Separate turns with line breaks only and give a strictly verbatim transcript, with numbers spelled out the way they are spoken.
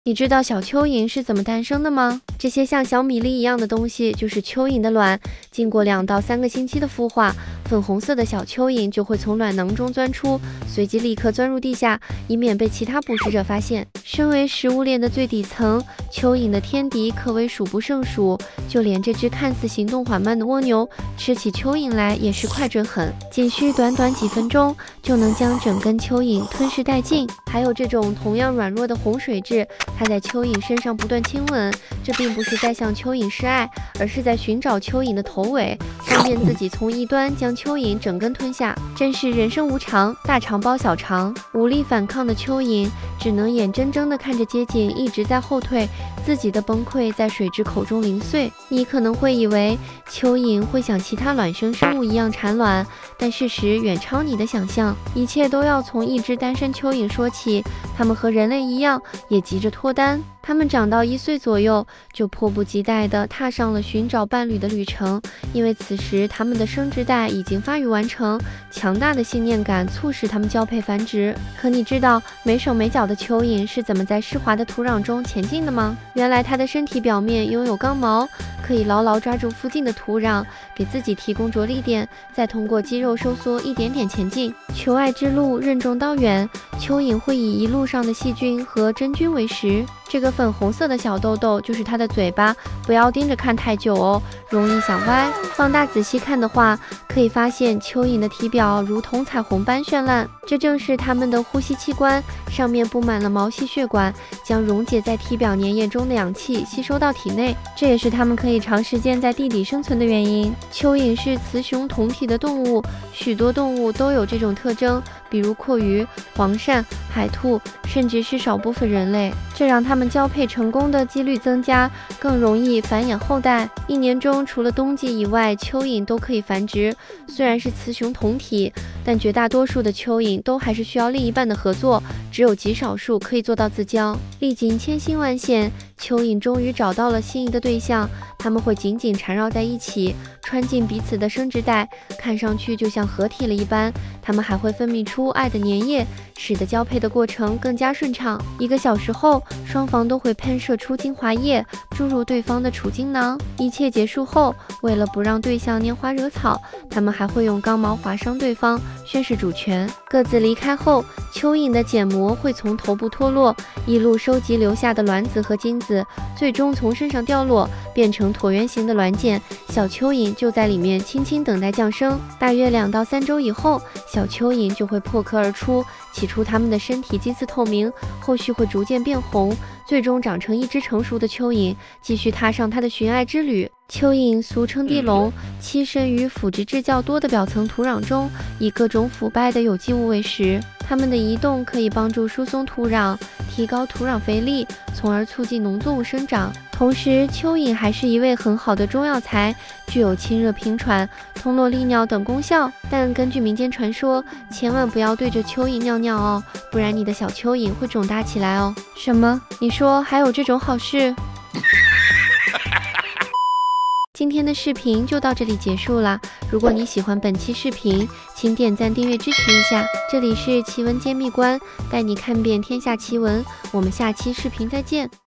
你知道小蚯蚓是怎么诞生的吗？这些像小米粒一样的东西就是蚯蚓的卵，经过两到三个星期的孵化，粉红色的小蚯蚓就会从卵囊中钻出，随即立刻钻入地下，以免被其他捕食者发现。身为食物链的最底层，蚯蚓的天敌可谓数不胜数，就连这只看似行动缓慢的蜗牛，吃起蚯蚓来也是快准狠，仅需短短几分钟就能将整根蚯蚓吞噬殆尽。还有这种同样软弱的红水蛭，它在蚯蚓身上不断亲吻，这并不是在向蚯蚓示爱，而是在寻找蚯蚓的头尾，方便自己从一端将蚯蚓整根吞下。真是人生无常，大肠包小肠。无力反抗的蚯蚓只能眼睁睁地看着街景一直在后退，自己的崩溃在水蛭口中零碎。你可能会以为蚯蚓会像其他卵生生物一样产卵，但事实远超你的想象。一切都要从一只单身蚯蚓说起，它们和人类一样，也急着脱单。它们长到一岁左右，就迫不及待地踏上了寻找伴侣的旅程，因为此时它们的生殖带已经发育完成，强大的信念感促使它们交配繁殖。可你知道没手没脚的蚯蚓是怎么在湿滑的土壤中前进的吗？原来它的身体表面拥有刚毛，可以牢牢抓住附近的土壤，给自己提供着力点，再通过肌肉收缩一点点前进。求爱之路任重道远，蚯蚓会以一路上的细菌和真菌为食。这个粉红色的小豆豆就是它的嘴巴，不要盯着看太久哦，容易想歪。放大仔细看的话，可以发现蚯蚓的体表如同彩虹般绚烂，这正是它们的呼吸器官，上面布满了毛细血管，将溶解在体表粘液中的氧气吸收到体内，这也是它们可以长时间在地底生存的原因。蚯蚓是雌雄同体的动物，许多动物都有这种特征，比如蛞蝓、黄鳝、海兔，甚至是少部分人类，这让它们交配成功的几率增加，更容易繁衍后代。一年中除了冬季以外，蚯蚓都可以繁殖。虽然是雌雄同体，但绝大多数的蚯蚓都还是需要另一半的合作，只有极少数可以做到自交。历经千辛万险，蚯蚓终于找到了心仪的对象，它们会紧紧缠绕在一起，穿进彼此的生殖带，看上去就像合体了一般。它们还会分泌出爱的粘液，使得交配的过程更加顺畅。一个小时后，双方都会喷射出精华液，注入对方的储精囊。一切结束后，为了不让对象拈花惹草，它们还会用刚毛划伤对方，宣示主权。各自离开后，蚯蚓的茧膜会从头部脱落，一路收集留下的卵子和精子，最终从身上掉落，变成椭圆形的卵茧。小蚯蚓就在里面轻轻等待降生。大约两到三周以后，小蚯蚓就会破壳而出。起初它们的身体金丝透明，后续会逐渐变红，最终长成一只成熟的蚯蚓，继续踏上它的寻爱之旅。蚯蚓俗称地龙，栖身于腐殖质较多的表层土壤中，以各种腐败的有机物为食。它们的移动可以帮助疏松土壤，提高土壤肥力，从而促进农作物生长。同时，蚯蚓还是一味很好的中药材，具有清热平喘、通络利尿等功效。但根据民间传说，千万不要对着蚯蚓尿尿哦，不然你的小蚯蚓会肿大起来哦。什么？你说还有这种好事？今天的视频就到这里结束啦。如果你喜欢本期视频，请点赞、订阅支持一下。这里是奇闻揭秘官，带你看遍天下奇闻。我们下期视频再见。